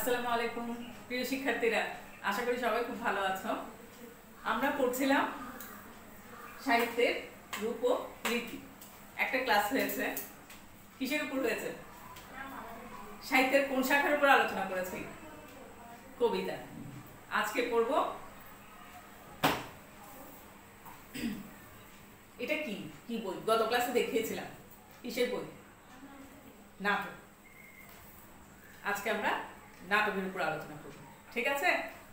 আসসালামু আলাইকুম প্রিয় শিক্ষার্থীরা, আশা করি সবাই খুব ভালো আছো। আমরা পড়ছিলাম সাহিত্যের রূপ ও রীতি। একটা ক্লাস হয়েছে, কিসের উপর হয়েছে? সাহিত্যের কোন শাখার উপর আলোচনা করেছি? কবিতা। আজকে পড়ব এটা কি কি বই? গত ক্লাসে দেখিয়েছিলাম কিসের বই? নাটক। আজকে আমরা নাটকের উপর আলোচনা করব, ঠিক আছে?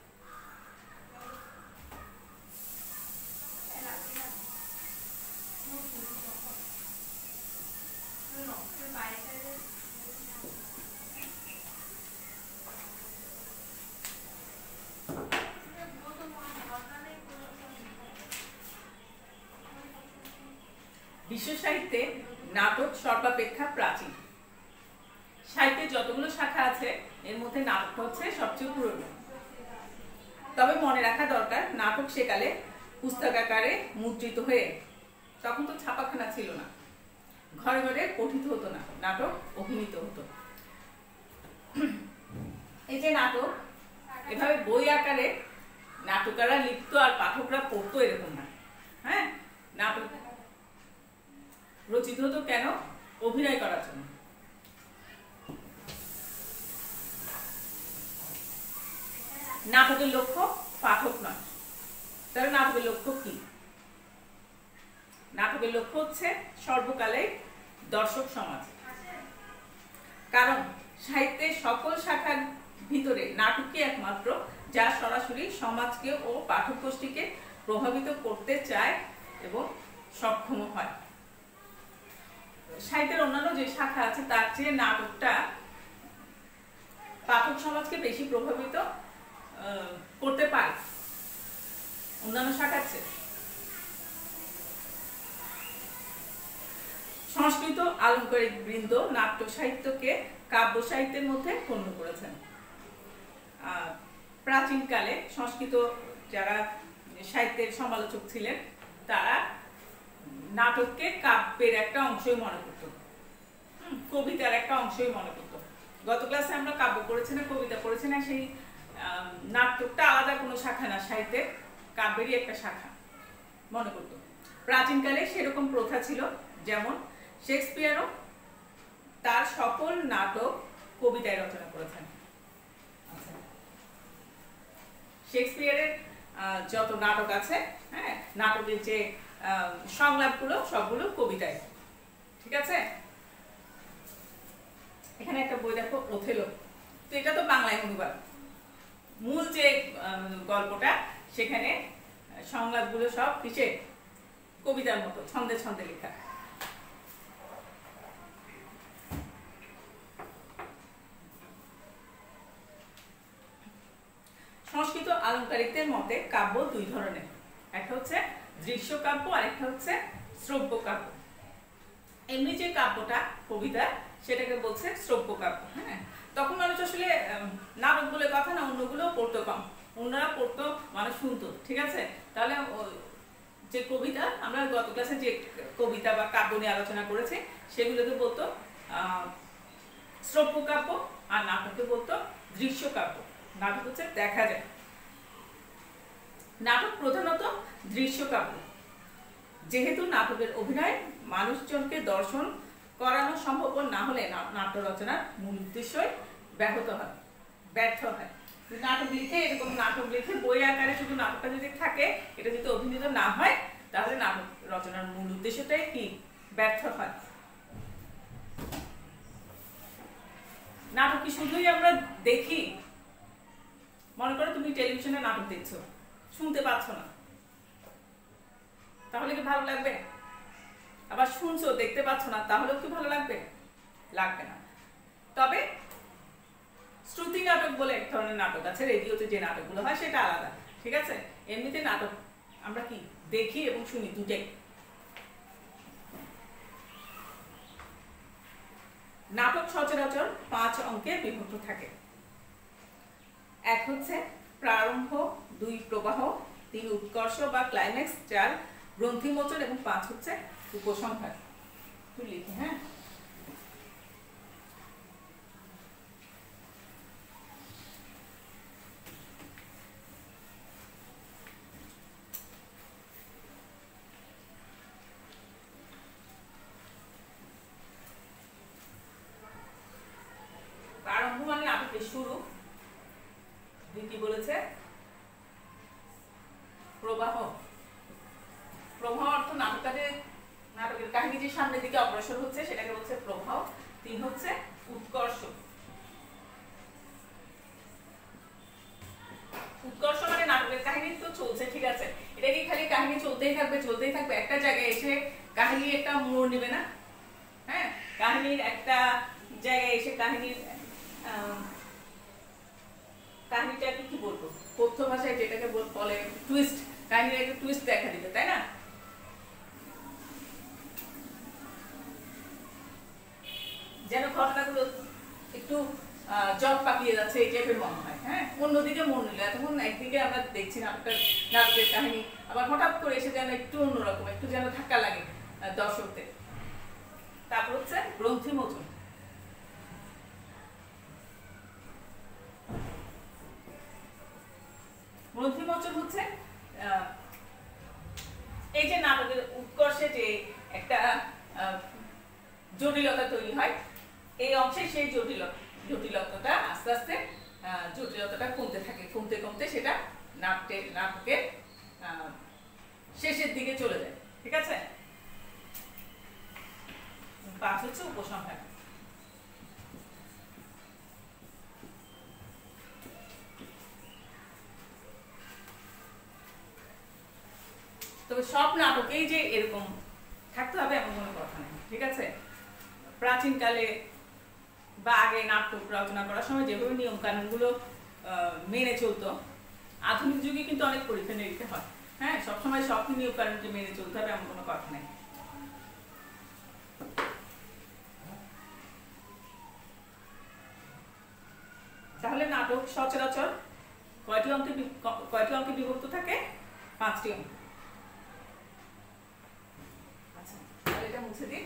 বিশ্ব সাহিত্যে নাটক সর্বাপেক্ষা প্রাচীন। সাহিত্যের যতগুলো শাখা আছে এর মধ্যে নাটক হচ্ছে সবচেয়ে পুরনো। তবে মনে রাখা দরকার, নাটক সেকালে পুস্তক আকারে মুদ্রিত হয়ে, তখন তো ছাপাখানা ছিল না, ঘরে ঘরে পঠিত হতো না, নাটক অভিনীত হতো। এই যে নাটক এভাবে বই আকারে নাটকাররা লিখতো আর পাঠকরা পড়তো, এরকম না। হ্যাঁ, নাটক রচিত হতো কেন? অভিনয় করার জন্য। নাটকের লক্ষ্য পাঠক নয়। তাহলে নাটকের লক্ষ্য কি? নাটকের লক্ষ্য হচ্ছে সর্বকালে দর্শক সমাজ। কারণ সাহিত্যের সকল শাখার ভিতরে নাটকই একমাত্র যা সরাসরি সমাজকে ও পাঠক গোষ্ঠীকে প্রভাবিত করতে চায় এবং সক্ষম হয়। সাহিত্যের অন্যান্য যে শাখা আছে তার চেয়ে নাটকটা পাঠক সমাজকে বেশি প্রভাবিত করতে পারে অন্যান্য শাখার চেয়ে। সংস্কৃত আলঙ্কারিক বৃন্দ নাট্য সাহিত্যকে কাব্য সাহিত্যের মধ্যে গণ্য করেছেন। প্রাচীনকালে সংস্কৃত যারা সাহিত্যের সমালোচক ছিলেন তারা নাটককে কাব্যের একটা অংশই মনে করত, কবিতার একটা অংশই মনে করত। গত ক্লাসে আমরা কাব্য পড়েছি না, কবিতা পড়েছি না, সেই নাটকটা আলাদা কোনো শাখা না, সাহিত্যের কাব্যেরই একটা শাখা মনে করত। প্রাচীনকালে সেরকম প্রথা ছিল। যেমন শেক্সপিয়ারও তার সকল নাটক কবিতায় রচনা করেছেন। শেক্সপিয়ারের যত নাটক আছে, হ্যাঁ, নাটকের যে সংলাপগুলো সবগুলো কবিতায়, ঠিক আছে? এখানে একটা বই দেখো, ওথেলো। তো এটা তো বাংলায় অনুবাদ। মূল যে গল্পটা সেখানে সংলাপগুলো সব কিসে? কবিতার মতো ছন্দে ছন্দে লেখা। সংস্কৃত আলঙ্কারিকদের মতে কাব্য দুই ধরনের, একটা হচ্ছে দৃশ্য কাব্য আর একটা হচ্ছে শ্রব্য কাব্য। এমনি যে কাব্যটা কবিতা সেটাকে বলছে শ্রব্য কাব্য। হ্যাঁ, তখন মানুষ আসলে নাটক বলে কথা না, অন্যগুলো পড়তো কম, অন্যরা পড়তো, মানুষ শুনতো, ঠিক আছে? তাহলে যে কবিতা, আমরা গত ক্লাসে যে কবিতা বা কাব্য নিয়ে আলোচনা করেছি সেগুলোকে বলতো শ্রব্য কাব্য, আর নাটককে বলতো দৃশ্য কাব্য। নাটক হচ্ছে দেখা যায়। নাটক প্রধানত দৃশ্য কাব্য। যেহেতু নাটকের অভিনয় মানুষজনকে দর্শন করানো সম্ভব না হলে নাট্য রচনার মূল উদ্দেশ্যই ব্যর্থ হয়। নাটক লিখে, এরকম নাটক লিখে বই আকারে শুধু নাটকটা যদি থাকে, এটা যদি অভিনীত না হয়, তাহলে নাটক রচনার মূল উদ্দেশ্যটাই কি? ব্যর্থ হয়। নাটক কি শুধুই আমরা দেখি? মনে করো তুমি টেলিভিশনে নাটক দেখছো, শুনতে পাচ্ছ না, তাহলে কি ভালো লাগবে? আবার শুনছো, দেখতে পাচ্ছ না, তাহলেও কি ভালো লাগবে? লাগবে না। তবে শ্রুতি নাটক বলে এক ধরনের নাটক আছে, রেডিওতে যে নাটকগুলো হয় সেটা আলাদা, ঠিক আছে? এমনিতে নাটক আমরা কি দেখি এবং শুনি, দুটাই। নাটক সচরাচর 5 অঙ্কে বিভক্ত থাকে। 1 হচ্ছে প্রারম্ভ, 2 প্রবাহ, 3 উৎকর্ষ বা ক্লাইম্যাক্স, 4 গ্রন্থিমোচন এবং 5 হচ্ছে উপসংহার। তুই লিখি। হ্যাঁ, নাটকের শুরু, কি বলেছে? প্রবাহ। প্রবাহ অর্থ নাটকের কাহিনী যে সামনের দিকে অগ্রসর হচ্ছে সেটাকে বলছে প্রবাহ। 3 হচ্ছে উৎকর্ষ। উৎকর্ষ মানে নাটকের কাহিনী তো চলছে, ঠিক আছে, এটা কি খালি কাহিনী চলতেই থাকবে, একটা জায়গায় এসে কাহিনী একটা মোড় নেবে না। হ্যাঁ, কাহিনীর একটা জায়গায় এসে কাহিনীটাকে কি বলবো, কথ্য ভাষায় যেটাকে বলে টুইস্ট, কাহিনীর একটা টুইস্ট দেখা দিবে, তাই না? যেন ঘটনাগুলো একটু জট পাকিয়ে যাচ্ছে এই টাইপের মনে হয়। হ্যাঁ, অন্যদিকে মন নিল, এতক্ষণ একদিকে আমরা দেখছি নাটকের কাহিনী, আবার হঠাৎ করে এসে যেন একটু অন্যরকম, একটু যেন ধাক্কা লাগে দর্শকদের। তারপর হচ্ছে গ্রন্থিমোচন। গ্রন্থিমোচন হচ্ছে এই যে নাটকের উৎকর্ষে যে একটা জটিলতা তৈরি হয়, এই অংশে সেই জটিলতাটা আস্তে আস্তে জটিলতাটা কমতে সেটা নাটকের শেষের দিকে চলে যায়, ঠিক আছে? 5 হচ্ছে উপসংহার। তবে সব নাটকেই যে এরকম থাকতে হবে এমন কোনো কথা নেই, ঠিক আছে? প্রাচীনকালে বা আগে নাটক রচনা করার সময় যেভাবে নিয়ম কানুনগুলো মেনে চলতো, আধুনিক যুগে কিন্তু অনেক পরীক্ষা নিরীক্ষা হয়। হ্যাঁ, সবসময় সব নিয়ম কানুন যে মেনে চলতে হবে এমন কোনো কথা নেই। তাহলে নাটক সচরাচর কয়টি অঙ্কে বিভক্ত থাকে? 5টি অঙ্ক। আচ্ছা, তাহলে এটা মুছে দিই।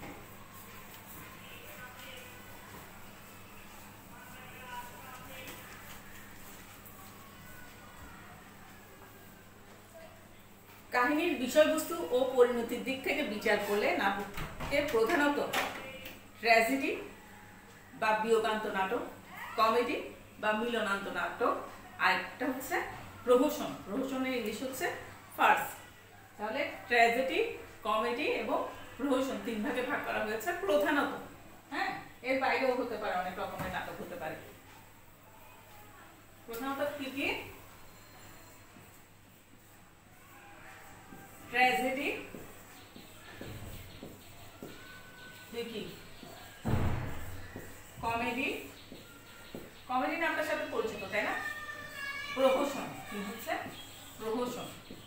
কাহিনীর বিষয়বস্তু ও পরিণতির দিক থেকে বিচার করলে নাটকে প্রধানত ট্র্যাজেডি বা বিয়োগান্ত নাটক, কমেডি বা মিলনান্ত নাটক, আর একটা হচ্ছে প্রহসনের ইংলিশ হচ্ছে ফার্স। তাহলে ট্র্যাজেডি, কমেডি এবং প্রহসন 3 ভাগে ভাগ করা হয়েছে প্রধানত। হ্যাঁ, এর বাইরেও হতে পারে, অনেক রকমের নাটক হতে পারে। প্রধানত কি কি? ট্র্যাজেডি, কি কমেডি নামটার সাথে পরিচিত, তাই না? প্রহসন, কি হচ্ছে? প্রহসন।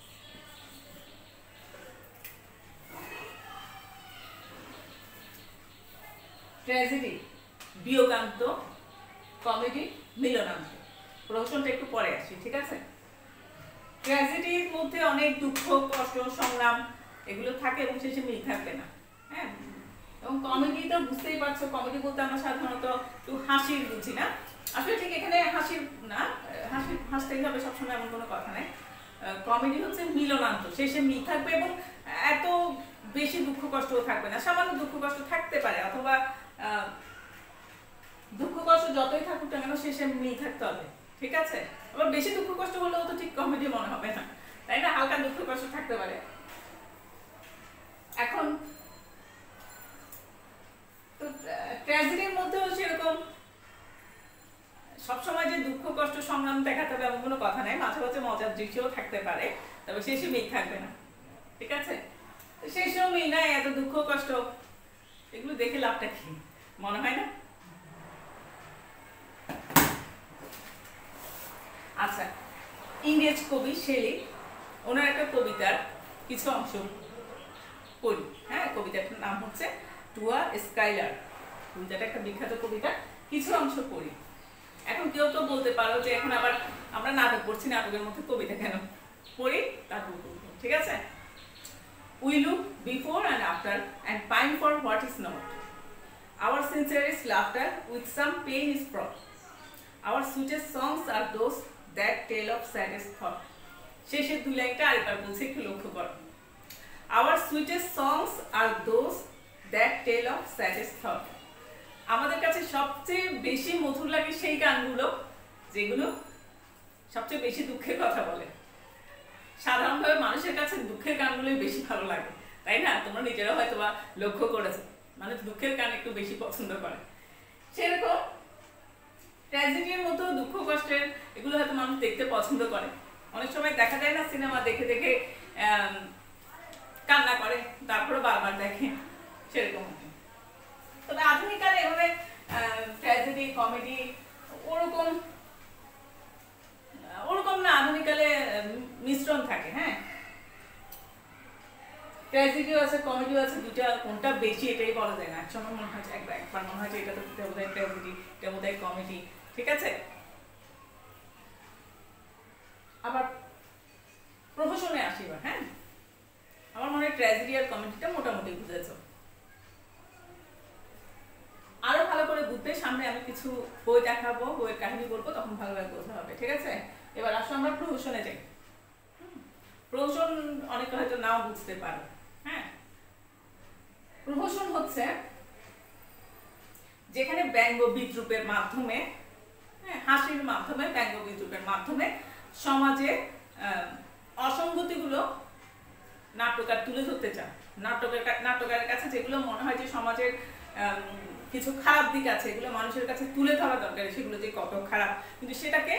Tragedy বিয়োগান্ত, comedy মিলনান্ত। প্রহসনটা একটু পরে আসি, ঠিক আছে? ট্র্যাজেডির মধ্যে অনেক দুঃখ, কষ্ট, সংগ্রাম এগুলো থাকে এবং শেষে মিল থাকবে না। হ্যাঁ, এবং কমেডি তো বুঝতেই পারছো, কমেডি বলতে আমরা সাধারণত একটু হাসির বুঝি না। আসলে ঠিক এখানে হাসির না, হাসতেই হবে সবসময় এমন কোনো কথা নাই। কমেডি হচ্ছে মিলনান্ত, শেষে মিল থাকবে এবং এত বেশি দুঃখ কষ্টও থাকবে না, সামান্য দুঃখ কষ্ট থাকতে পারে, অথবা দুঃখ কষ্ট যতই থাকুক না কেন শেষে মিল থাকতে হবে, ঠিক আছে? আবার বেশি দুঃখ কষ্ট হলেও তো ঠিক কমেডি মনে হবে না, তাই না? হালকা দুঃখ কষ্ট থাকতে পারে। এখন তো ট্র্যাজেডির মধ্যেও সেরকম সবসময় যে দুঃখ কষ্ট সংগ্রাম দেখাতে হবে এমন কোনো কথা নাই, মাঝে মাঝে মজার দৃশ্যও থাকতে পারে, তবে শেষে মিল থাকবে না, ঠিক আছে? শেষেও মিল নাই, এত দুঃখ কষ্ট, এগুলো দেখে লাভটা কি মনে হয় না? আচ্ছা, ইংরেজ কবি শেলি, ওনার একটা কবিতার কিছু অংশ পড়ি। হ্যাঁ, কবিতাটার নাম হচ্ছে টু আ স্কাইলার। কবিতাটা একটা বিখ্যাত কবিতা, কিছু অংশ পড়ি। এখন কেউ তো বলতে পারো যে এখন আবার আমরা নাটক পড়ছি, নাটকের মধ্যে কবিতা কেন? পড়ি, তারপর পড়বো, ঠিক আছে? We look before and after and pine for what is not. Our sincerest laughter with some pain is fraught. Our sweetest songs are those that tell of saddest thought. শেষের 2 লাইনটা আরেকবার বলছি, একটু লক্ষ্য করো। Our sweetest songs are those that tell of saddest thought. আমাদের কাছে সবচেয়ে বেশি মধুর লাগে সেই গানগুলো যেগুলো সবচেয়ে বেশি দুঃখের কথা বলে। সাধারণভাবে মানুষের কাছে দুঃখের গানগুলোই বেশি ভালো লাগে, তাই না? তোমরা নিজেরা হয়তো বা লক্ষ্য করেছো, মানুষ দুঃখের গান একটু বেশি পছন্দ করে। সেরকম ট্র্যাজেডির মতো দুঃখ কষ্টের এগুলো হয়তো মানুষ দেখতে পছন্দ করে। অনেক সময় দেখা যায় না সিনেমা দেখে দেখে কান্না করে, তারপরে বারবার দেখে, সেরকম। তবে আধুনিক কালে এভাবে ট্র্যাজেডি কমেডি ওরকম না, আধুনিক কালে মিশ্রণ থাকে। হ্যাঁ, ট্র্যাজেডিও আছে কমেডিও আছে, দুটা কোনটা বেশি এটাই বলা যায় না। একসময় মনে হয় একবার মনে হয় এটা তো বোধহয় ট্র্যাজেডি, এটা বোধহয় কমেডি, ঠিক আছে? আবার প্রফেশনে আসি এবার। হ্যাঁ, আমার মনে হয় ট্র্যাজেডি আর কমেডিটা মোটামুটি বুঝেছো। আরো ভালো করে বুঝতে সামনে আমি কিছু বই দেখাবো, বইয়ের কাহিনী বলবো, তখন ভালোভাবে বোঝা হবে, ঠিক আছে? এবার আসো আমরা প্রহসনে যাই। প্রহসন অনেকে হয়তো নাও বুঝতে পারো। হ্যাঁ, প্রহসন হচ্ছে যেখানে ব্যঙ্গ বিদ্রুপের মাধ্যমে, হ্যাঁ, হাসির মাধ্যমে, ব্যঙ্গ বিদ্রুপের মাধ্যমে সমাজে অসঙ্গতিগুলো নাট্যকার তুলে ধরতে চান। নাট্যকারের কাছে যেগুলো মনে হয় যে সমাজের কিছু খারাপ দিক আছে, এগুলো মানুষের কাছে তুলে ধরা দরকার, সেগুলো যে কত খারাপ, কিন্তু সেটাকে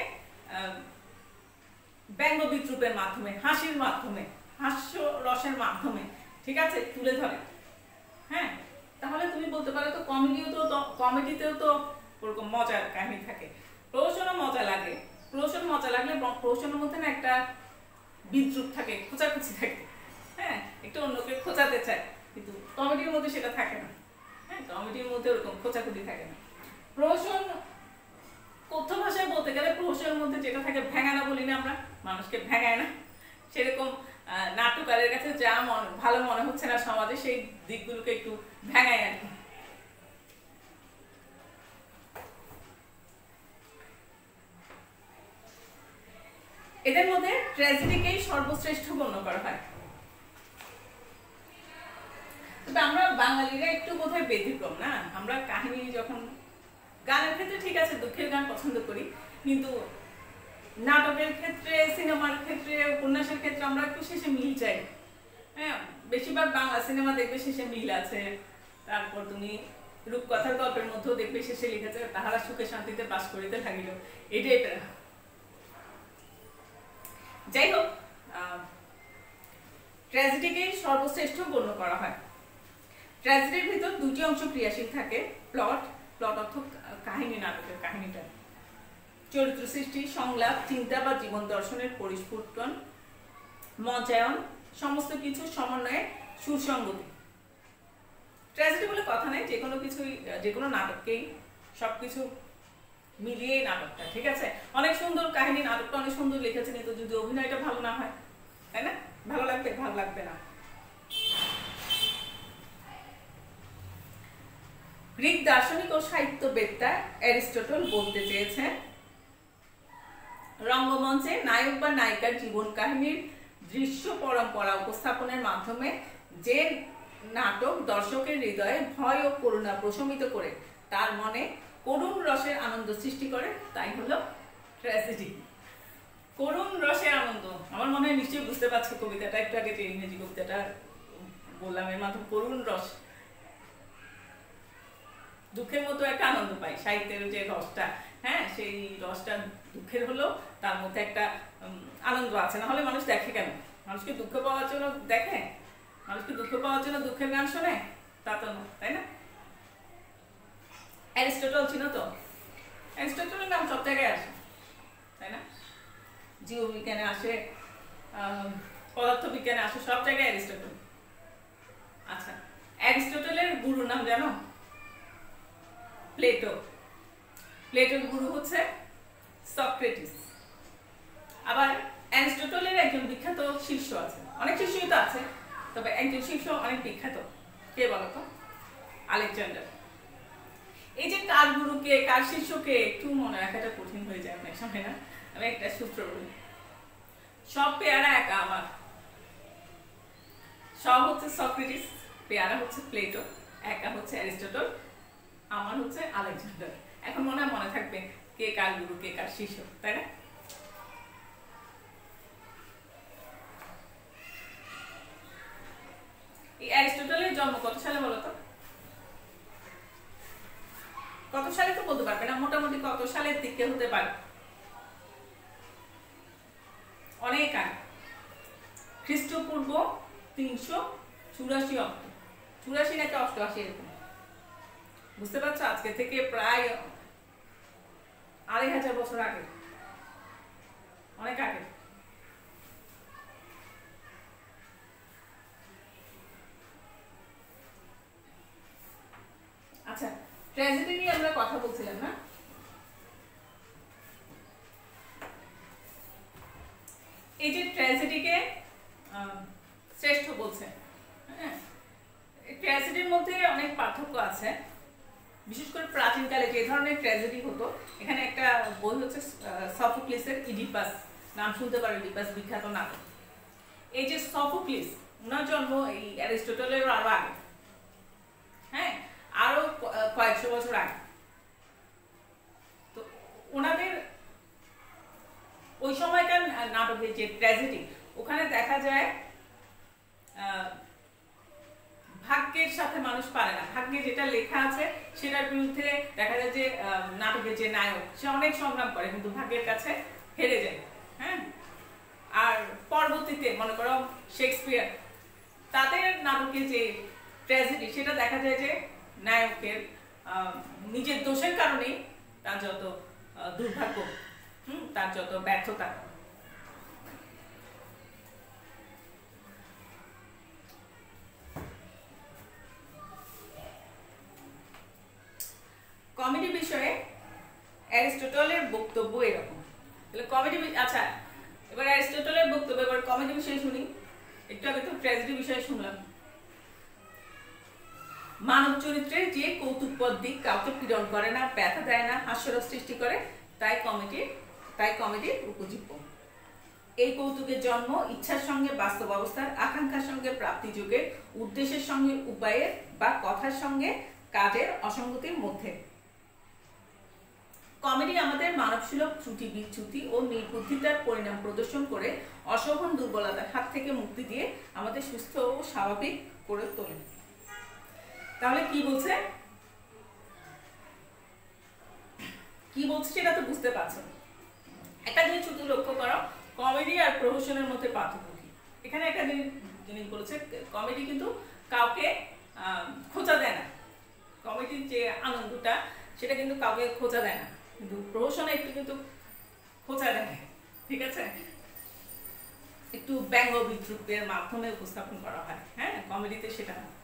ব্যঙ্গ বিদ্রুপের মাধ্যমে, হাসির মাধ্যমে, হাস্য রসের মাধ্যমে, ঠিক আছে, তুলে ধরে। হ্যাঁ, তাহলে তুমি বলতে পারো তো কমেডিতেও তো ওরকম মজার কাহিনী থাকে। প্রহসনও মজা লাগে। প্রহসন মজা লাগলে প্রহসনের মধ্যে না একটা বিদ্রুপ থাকে, খোঁচাখুচি থাকে। হ্যাঁ, একটু অন্যকে খোঁচাতে চায়, কিন্তু কমেডির মধ্যে সেটা থাকে না। হ্যাঁ, কমেডির মধ্যে ওরকম খোঁচাখুচি থাকে না। প্রহসন কথ্য ভাষায় বলতে গেলে প্রহসনের মধ্যে যেটা থাকে, ভেঙানা বলি না আমরা, মানুষকে ভেঙায় না, সেরকম নাট্যকারের কাছে যা ভালো মনে হচ্ছে না সমাজে, সেই দিকগুলোকে একটু ভেঙায় আর কি। এদের মধ্যে ট্র্যাজেডিকেই সর্বশ্রেষ্ঠ গণ্য করা হয়। তবে আমরা বাঙালিরা একটু বোধহয় ব্যতিক্রম না। আমরা কাহিনী যখন, গানের ক্ষেত্রে ঠিক আছে, দুঃখের গান পছন্দ করি, কিন্তু নাটকের ক্ষেত্রে, সিনেমার ক্ষেত্রে, উপন্যাসের ক্ষেত্রে আমরা একটু শেষে মিল চাই। হ্যাঁ, বেশিরভাগ বাংলা সিনেমা দেখবে শেষে মিল আছে। তারপর তুমি রূপকথার গল্পের মধ্যেও দেখবে শেষে লিখেছে তাহারা সুখে শান্তিতে বাস করিতে লাগিল, এই টাইপের। যাই হোক, ট্র্যাজেডিকেই সর্বশ্রেষ্ঠ গণ্য করা হয়। ট্র্যাজেডির ভিতর দুটি অংশ ক্রিয়াশীল থাকে। প্লট অর্থ কাহিনী, নাটকের কাহিনীটা, চরিত্র সৃষ্টি, সংলাপ, চিন্তা বা জীবন দর্শনের পরিস্ফুটন, মঞ্চায়ন, সমস্ত কিছু সমন্বয়ে সুসংগতি। ট্র্যাজেডি বলে কথা নেই, যে কোনো কিছুই, যে কোনো নাটককেই সবকিছু মিলিয়ে নাটকটা, ঠিক আছে? অনেক সুন্দর কাহিনী, নাটকটা অনেক সুন্দর লিখেছে, কিন্তু যদি অভিনয়টা ভালো না হয়, তাই না, ভালো লাগবে না। গ্রিক দার্শনিক ও সাহিত্যবেত্তা অ্যারিস্টটল বলতে চেয়েছেন, রঙ্গমঞ্চে নায়ক বা নায়িকার জীবন কাহিনীর দৃশ্য পরম্পরা উপস্থাপনের মাধ্যমে যে নাটক দর্শকের হৃদয়ে ভয় ও করুণা প্রশমিত করে তার মনে করুণ রসের আনন্দ সৃষ্টি করে, তাই হলো ট্র্যাজেডি। করুণ রসের আনন্দ, আমার মনে হয় নিশ্চয়ই বুঝতে পারছো কবিতাটা। একটু আগে যে ইংরেজি কবিতাটা বললাম, এর মাধ্যমে করুণ রস, দুঃখের মতো একটা আনন্দ পাই, সাহিত্যের যে রসটা, হ্যাঁ, সেই রসটা দুঃখের হলো, তার মধ্যে একটা আনন্দ আছে। না হলে মানুষ দেখে কেন? মানুষকে দুঃখ পাওয়ার জন্য দেখে? মানুষকে দুঃখ পাওয়ার জন্য দুঃখের গান শোনে? তা তো না, তাই না? অ্যারিস্টটল ছিল তো, অ্যারিস্টটলের নাম সব জায়গায় আসে, তাই না? জীববিজ্ঞানে আসে, পদার্থবিজ্ঞানে আসে, সব জায়গায় অ্যারিস্টটল। আচ্ছা, অ্যারিস্টটলের গুরুর নাম জানো? প্লেটো। প্লেটোর গুরু হচ্ছে সক্রেটিস। আবার অ্যারিস্টটলের একজন বিখ্যাত শিষ্য আছে, অনেক শিষ্যই তো আছে, তবে একজন শিষ্য অনেক বিখ্যাত, কে বলতো? আলেকজান্ডার। এই যে কার গুরুকে কার শিষ্যকে একটু মনে রাখাটা কঠিন হয়ে যায় অনেক সময়, না? আমি একটা সূত্র বলি, সব পেয়ারা একা আমার। সব হচ্ছে সক্রেটিস, পেয়ারা হচ্ছে প্লেটো, একা হচ্ছে অ্যারিস্টটল, আমার হচ্ছে আলেকজান্ডার। এখন মনে থাকবে কে কার গুরু কে কার শিষ্য, তাই না? এই অ্যারিস্টটলের জন্ম কত সালে বলো তো? কত সালে তো বলতে পারবে না, মোটামুটি কত সালের দিকে হতে পারে? অনেক আগে, খ্রিস্টপূর্ব 384 অব্দ, 84 নাকি 88 এরকম। বুঝতে পারছো? আজকে থেকে প্রায় 2500 বছর আগে, অনেক আগে। আচ্ছা, ট্র্যাজেডি নিয়ে আমরা কথা বলছিলাম না? এই যে ট্র্যাজেডিকে শ্রেষ্ঠ বলছে, হ্যাঁ, ট্র্যাজেডির মধ্যে অনেক পার্থক্য আছে। বিশেষ করে প্রাচীনকালে যে ধরনের ট্র্যাজেডি হতো, এখানে একটা বই হচ্ছে সফোক্লিসের ইডিপাস, নাম শুনতে পারো, ইডিপাস বিখ্যাত নাটক। এই যে সফোক্লিস, ওনার জন্ম এই অ্যারিস্টটলের আরো আগে, হ্যাঁ, আরো কয়েকশো বছর আগে। তো ওনাদের ওই সময়কার নাটকের যে ট্র্যাজেডি, ওখানে দেখা যায় ভাগ্যের সাথে মানুষ পারে না, ভাগ্যে যেটা লেখা আছে সেটার বিরুদ্ধে দেখা যায় যে নাটকের যে নায়ক সে অনেক সংগ্রাম করে কিন্তু ভাগ্যের কাছে হেরে যায়, হ্যাঁ। আর পরবর্তীতে মনে করো শেক্সপিয়ার, তাদের নাটকের যে ট্র্যাজেডি সেটা দেখা যায় যে নায়কের নিজের দোষের কারণেই তার যত দুর্ভাগ্য, তার যত ব্যর্থতা। কমেডি বিষয়ে অ্যারিস্টটলের বক্তব্য এরকম। তাহলে কমেডি, আচ্ছা এবার অ্যারিস্টটলের বক্তব্য, এবার কমেডি বিষয়ে শুনি। একটু আগে তো ট্র্যাজেডি বিষয়ে শুনলাম। মানব চরিত্রের যে কৌতুকপদ দিক কাউকে পীড়ন করে না, ব্যথা দেয় না, হাস্যরস সৃষ্টি করে, তাই কমেডির উপজীব্য। এই কৌতুকের জন্ম ইচ্ছার সঙ্গে বাস্তব অবস্থার, আকাঙ্ক্ষার সঙ্গে প্রাপ্তি যুগের, উদ্দেশ্যের সঙ্গে উপায়ের বা কথার সঙ্গে কাজের অসঙ্গতির মধ্যে। কমেডি আমাদের মানবসুলভ ত্রুটি বিচ্যুতি ও নির্বুদ্ধিতার পরিণাম প্রদর্শন করে অশোভন দুর্বলতার হাত থেকে মুক্তি দিয়ে আমাদের সুস্থ ও স্বাভাবিক করে তোলে। তাহলে কি বলছে সেটা তো বুঝতে পারছো। একটা জিনিস শুধু লক্ষ্য করো, কমেডি আর প্রহসনের মধ্যে পার্থক্য কি। এখানে একটা জিনিস বলেছে, কমেডি কিন্তু কাউকে খোঁচা দেয় না, কমেডির যে আনন্দটা সেটা কিন্তু কাউকে খোঁচা দেয় না, কিন্তু প্রহসনে একটু কিন্তু খোঁচা দেয়, ঠিক আছে, একটু ব্যঙ্গ বিদ্রুপের মাধ্যমে উপস্থাপন করা হয়, হ্যাঁ, কমেডিতে সেটা না।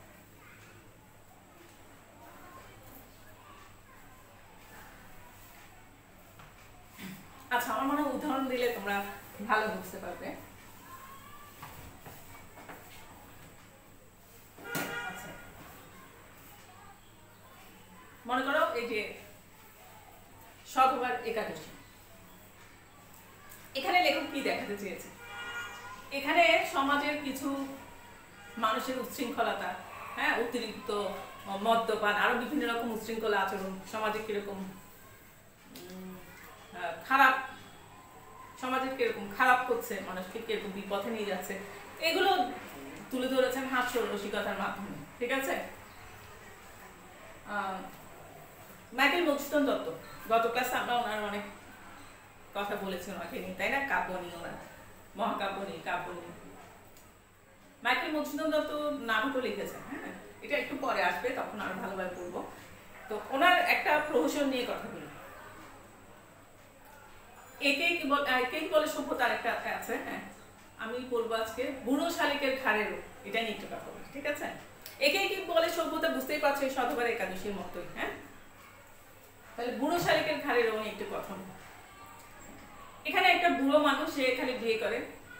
আচ্ছা, আমার মনে হয় উদাহরণ দিলে তোমরা ভালো বুঝতে পারবে। আচ্ছা, মনে করো এই যে সধবার একাদশী, এখানে লেখক কি দেখাতে চেয়েছে? এখানে সমাজের কিছু মানুষের উচ্ছৃঙ্খলতা, হ্যাঁ, অতিরিক্ত মদ্যপান, আরো বিভিন্ন রকম উচ্ছৃঙ্খল আচরণ, সমাজে কিরকম খারাপ, সমাজের কিরকম খারাপ করছে, মানুষকে কিরকম বিপথে নিয়ে যাচ্ছে, এগুলো তুলে ধরেছেন হাস্য রসিকতার মাধ্যমে, ঠিক আছে। মাইকেল মধুসূদন দত্ত, গত ক্লাসে আমরা ওনার অনেক কথা বলেছি ওনাকে নিয়ে, তাই না, কাব্য নিয়ে, ওনার মহাকাব্য নিয়ে, কাব্য নিয়ে। মাইকেল মধুসূদন দত্ত নাটকও লিখেছেন, হ্যাঁ, এটা একটু পরে আসবে, তখন আরো ভালোভাবে পড়বো। তো ওনার একটা প্রহসন নিয়ে কথা বলি, একেই বলে সভ্যতার একটা আছে, হ্যাঁ, আমি বলবো আজকে বুড়ো শালিকের ঘাড়েরও, এটা নিয়ে একটু কথা বলি, ঠিক আছে। একেই কি বলে সভ্যতা, বুঝতেই পারছো এই শতবার একাদশীর মতোই, হ্যাঁ। তাহলে বুড়ো শালিকের ঘাড়েরও নিয়ে একটু কথা বলি। এখানে একটা বুড়ো মানুষ, সে খালি বিয়ে করে।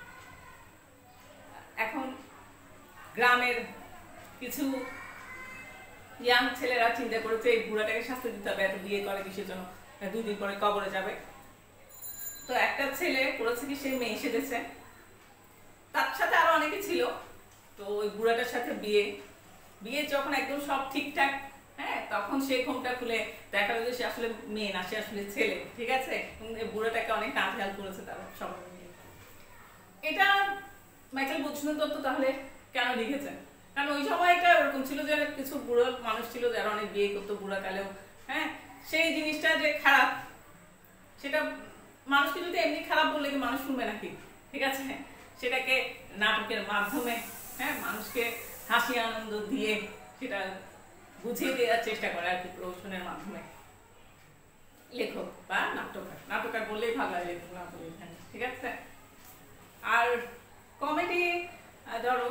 এখন গ্রামের কিছু ইয়াং ছেলেরা চিন্তা করেছে এই বুড়াটাকে শাস্তি দিতে হবে, এত বিয়ে করে কিসের জন্য, 2 দিন পরে কবরে যাবে। তো একটা ছেলে করেছে কি, সে মেয়ে সেজেছে, তার সাথে আরো অনেকে ছিল। তো ওই বুড়াটার সাথে বিয়ে যখন একদম সব ঠিকঠাক, হ্যাঁ, তখন সে ঘুমটা খুলে দেখা যায় যে সে আসলে মেয়ে না, সে আসলে ছেলে, ঠিক আছে। বুড়োটাকে অনেক নাজেহাল করেছে তারা সবাই মিলে। এটা মাইকেল বুঝলেন তো তাহলে কেন লিখেছেন? কারণ ওই সময়টা ওরকম ছিল যে কিছু বুড়ো মানুষ ছিল যারা অনেক বিয়ে করতো বুড়া কালেও, হ্যাঁ। সেই জিনিসটা যে খারাপ, সেটা মানুষকে যদি এমনি খারাপ বললে কি মানুষ শুনবে নাকি, ঠিক আছে। সেটাকে নাটকের মাধ্যমে, হ্যাঁ, মানুষকে হাসি আনন্দ দিয়ে সেটা বুঝিয়ে দেওয়ার চেষ্টা করে আর কি, প্রদর্শনের মাধ্যমে। লেখক বা নাট্যকার, নাট্যকার বললেই ভালো লাগে, লেখক না বলে, ঠিক আছে। আর কমেডি ধরো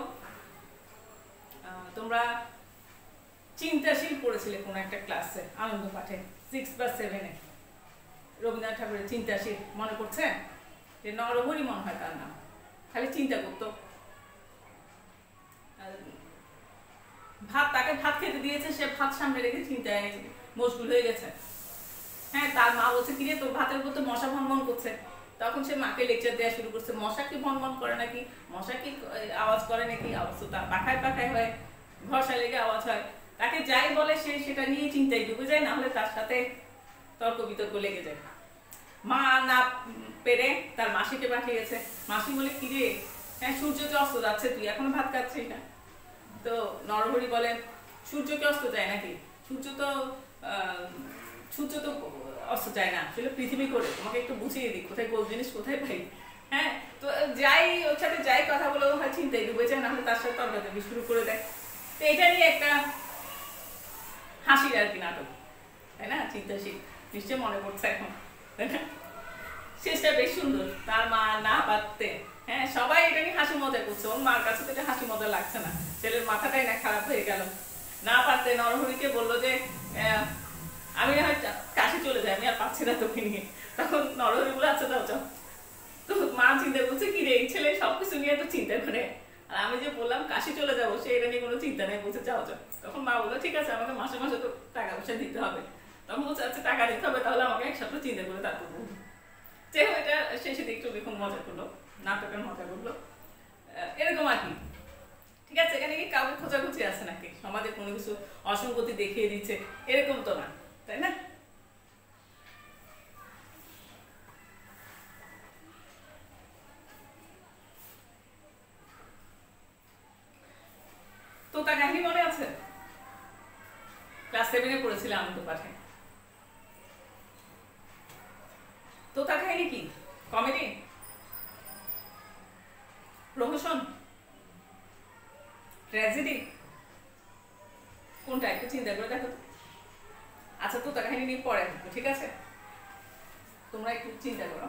তোমরা চিন্তাশীল পড়েছিলে কোনো একটা ক্লাসে আনন্দ পাঠে 6 বা 7-এ, রবীন্দ্রনাথ ঠাকুরের চিন্তাশীল, মনে পড়ছে? যে নরহরি মনে হয় তার নাম, খালি চিন্তা করতো। তাকে ভাত খেতে দিয়েছে, সে ভাত সামনে রেখে চিন্তায় মশগুল হয়ে গেছে। হ্যাঁ, তার মা বলছে কিরে তোর ভাতের উপর তো মশা ভনভন করছে। তখন সে মাকে লেকচার দেওয়া শুরু করছে, মশা কি ভনভন করে নাকি, মশা কি আওয়াজ করে নাকি, আওয়াজ তো তার পাখায় পাখায় হয়, ঘষায় লেগে আওয়াজ হয়। তাকে যাই বলে সে সেটা নিয়ে চিন্তায় ডুবে যায়, না হলে তার সাথে তর্ক বিতর্ক লেগে যায়। মা না পেরে তার মাসিকে পাঠিয়েছে। মাসি বলে কিরে, হ্যাঁ সূর্য তো অস্ত যাচ্ছে, তুই এখনো ভাত খাচ্ছিস না? তো নরহরি বলে সূর্য কি অস্ত যায় নাকি, সূর্য তো অস্ত যায় না, আসলে পৃথিবী করে, তোমাকে একটু বুঝিয়ে দিই কোথায় কোন জিনিস কোথায় পাই। হ্যাঁ, তো যাই ওর সাথে যাই কথা বলে হয় চিন্তায় ডুবে যায়, না হলে তার সাথে তর্কাতর্কি শুরু করে দেয়। তো এটা নিয়ে একটা হাসির আর কি নাটক, তাই না? চিন্তাশীল, নিশ্চয় মনে পড়ছে এখন, তাই না? শেষটা বেশ সুন্দর, তার মা না পারতে, হ্যাঁ সবাই এটা নিয়ে হাসি মজা করছে, ওর মার কাছে তো এটা হাসি মজা লাগছে না, ছেলের মাথাটাই না খারাপ হয়ে গেল। না পারতে নরহরিকে বললো যে আমি না হয় কাশি চলে যাই, আমি আর পাচ্ছি না তোকে নিয়ে। তখন নরহরি বলে আচ্ছা দাও যাও। তো মা চিন্তা করছে কি রে, এই ছেলে সবকিছু নিয়ে তো চিন্তা করে, আর আমি যে বললাম কাশি চলে যাবো, সে এটা নিয়ে কোনো চিন্তা নেই, বলছে যাও যাও। তখন মা বললো ঠিক আছে, আমাকে মাসে মাসে তো টাকা পয়সা দিতে হবে। তখন বলছে আচ্ছা টাকা দিতে হবে, তাহলে আমাকে এক সপ্তাহ চিন্তা করে তারপর বলবো। যে এটা শেষে একটু দেখুন মজা করলো, নাটকের মজা করলো, এরকম আর কি, ঠিক আছে। এখানে কি কাউকে খোঁজাখুঁজি আছে নাকি, সমাজে কোনো কিছু অসঙ্গতি দেখিয়ে দিচ্ছে, এরকম তো না, তাই না? তোতা কাহিনী মনে আছে? ক্লাস 7-এ পড়েছিলাম আনন্দ পাঠে। তোতা কাহিনী কি কমেডি, প্রহসন, ট্র্যাজেডি, কোনটা একটু চিন্তা করে দেখো। আচ্ছা তোতা কাহিনী নিয়ে পরে, ঠিক আছে, তোমরা একটু চিন্তা করো।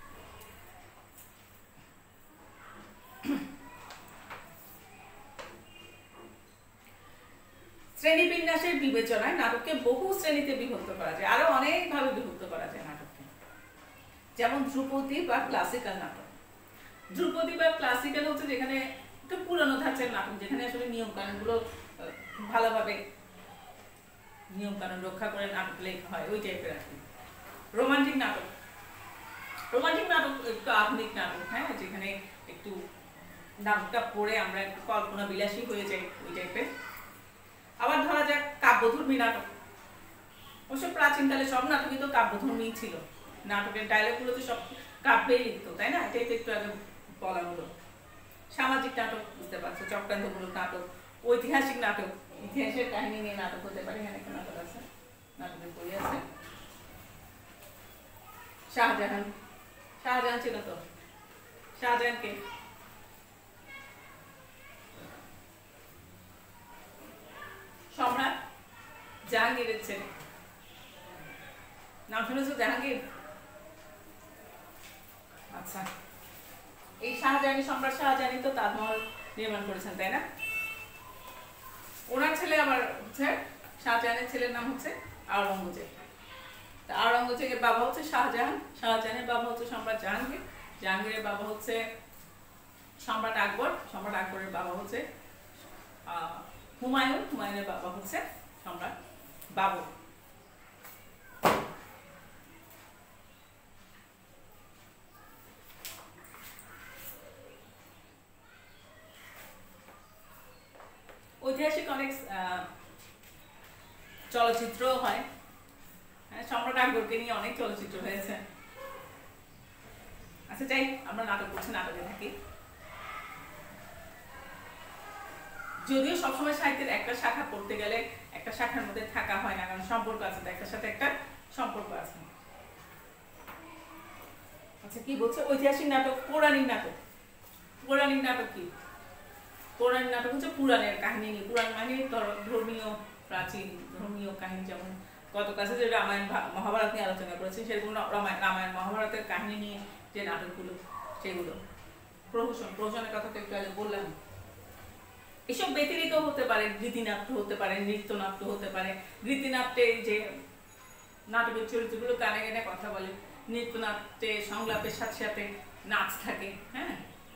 শ্রেণীবিন্যাসের বিবেচনায় নাটককে বহু শ্রেণীতে বিভক্ত করা যায়, আরো অনেকভাবে বিভক্ত করা যায় নাটককে। যেমন ধ্রুপদী বা ক্লাসিক্যাল নাটক। ধ্রুপদী বা ক্লাসিক্যাল হচ্ছে যেখানে একটু পুরানো ধাঁচের নাটক, যেখানে আসলে নিয়ম কানুনগুলো ভালোভাবে নিয়ম কানুন রক্ষা করে নাটক লেখা হয়, ওই টাইপের আর কি। রোমান্টিক নাটক, রোমান্টিক নাটক একটু আধুনিক নাটক, হ্যাঁ, যেখানে একটু নাটকটা পড়ে আমরা একটু কল্পনা বিলাসী হয়ে যাই, ওই টাইপের। আবার ধরা যাক কাব্যধর্মী নাটক। অবশ্য প্রাচীনকালে সব নাটকই তো কাব্যধর্মী ছিল, নাটকের ডায়লগগুলো তো সব কাব্যেই লিখতো, তাই না? এটাই তো একটু আগে বলা হলো। সামাজিক নাটক, বুঝতে পারছো, চক্রান্তমূলক নাটক, ঐতিহাসিক নাটক, ইতিহাসের কাহিনী নিয়ে নাটক হতে পারে, এখানে একটা নাটক আছে, নাটকের বই আছে। শাহজাহান, শাহজাহান ছিল তো, শাহজাহানকে সম্রাট জাহাঙ্গীরের ছেলে, নাম শুনেছো জাহাঙ্গীর? আচ্ছা, এই শাহজাহানি, সম্রাট শাহজাহানি তো তাজমহল নির্মাণ করেছেন, তাই না? ওনার ছেলে আবার হচ্ছে, শাহজাহানের ছেলের নাম হচ্ছে আওরঙ্গজেব। আওরঙ্গজেবের বাবা হচ্ছে শাহজাহান, শাহজাহানের বাবা হচ্ছে সম্রাট জাহাঙ্গীর, জাহাঙ্গীরের বাবা হচ্ছে সম্রাট আকবর, সম্রাট আকবরের বাবা হচ্ছে হুমায়ুন, হুমায়ুনের বাবা হচ্ছে সম্রাট বাবর। ঐতিহাসিক অনেক চলচ্চিত্রও হয়। হ্যাঁ, সম্রাট আকবরকে নিয়ে অনেক চলচ্চিত্র হয়েছে। আচ্ছা যাই, আমরা নাটক করছি, নাটকে থাকি। যদিও সবসময় সাহিত্যের একটা শাখা পড়তে গেলে একটা শাখার মধ্যে থাকা হয় না, কারণ সম্পর্ক আছে, একটার সাথে একটা সম্পর্ক আছে। আচ্ছা কি বলছে, ঐতিহাসিক নাটক, পৌরাণিক নাটক। পৌরাণিক নাটক কি? পৌরাণিক নাটক হচ্ছে পুরাণের কাহিনী নিয়ে, পুরাণ মানে ধর্মীয়, প্রাচীন ধর্মীয় কাহিনী, যেমন গত ক্লাসে যে রামায়ণ মহাভারত নিয়ে আলোচনা করেছি, সেরকম রামায়ণ মহাভারতের কাহিনী নিয়ে যে নাটকগুলো, সেগুলো। প্রহসনের কথা তো একটু আগে বললাম। এসব ব্যতিরিক্ত হতে পারে, গীতিনাট্য হতে পারে, নৃত্যনাট্য হতে পারে। গীতিনাট্যে যে নাটকের চরিত্রগুলো গানে গানে কথা বলে, নৃত্যনাট্যে সংলাপের সাথে সাথে নাচ থাকে। হ্যাঁ,